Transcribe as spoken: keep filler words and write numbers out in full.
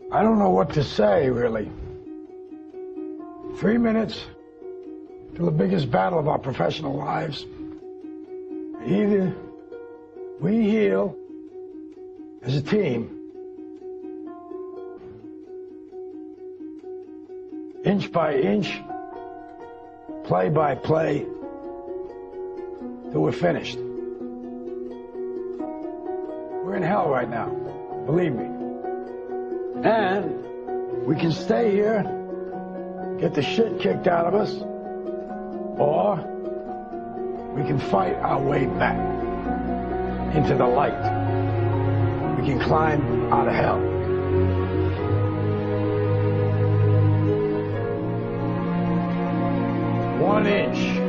I don't know what to say, really. Three minutes to the biggest battle of our professional lives. Either we heal as a team, inch by inch, play by play, till we're finished. We're in hell right now, believe me. And we can stay here, get the shit kicked out of us, or we can fight our way back into the light. We can climb out of hell. One inch